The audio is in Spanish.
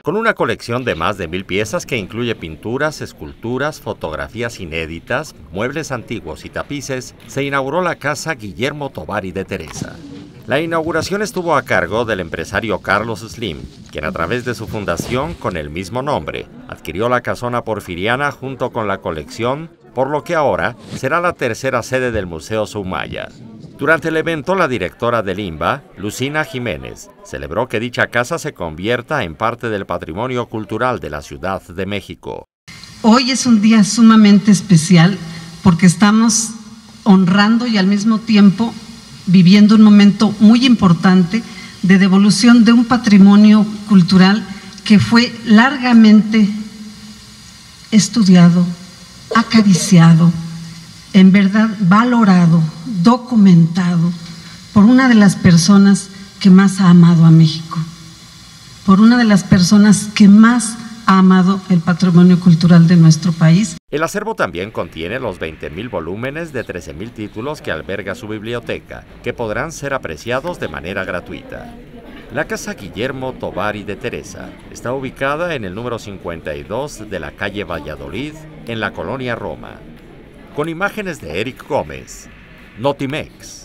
Con una colección de más de 1000 piezas que incluye pinturas, esculturas, fotografías inéditas, muebles antiguos y tapices, se inauguró la Casa Guillermo Tovar y de Teresa. La inauguración estuvo a cargo del empresario Carlos Slim, quien a través de su fundación con el mismo nombre, adquirió la casona porfiriana junto con la colección, por lo que ahora será la tercera sede del Museo Soumaya. Durante el evento, la directora del INBA, Lucina Jiménez, celebró que dicha casa se convierta en parte del patrimonio cultural de la Ciudad de México. Hoy es un día sumamente especial porque estamos honrando y al mismo tiempo viviendo un momento muy importante de devolución de un patrimonio cultural que fue largamente estudiado, acariciado, en verdad valorado, documentado por una de las personas que más ha amado a México, por una de las personas que más ha amado el patrimonio cultural de nuestro país. El acervo también contiene los 20.000 volúmenes de 13.000 títulos que alberga su biblioteca, que podrán ser apreciados de manera gratuita. La Casa Guillermo Tovar y de Teresa está ubicada en el número 52 de la calle Valladolid, en la colonia Roma. Con imágenes de Eric Gómez, Notimex.